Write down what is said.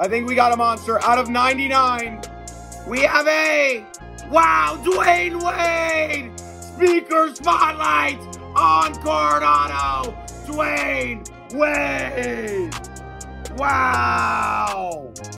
I think we got a monster. Out of 99, we have a, wow, Dwayne Wade! Speaker Spotlight on card auto, Dwayne Wade! Wow!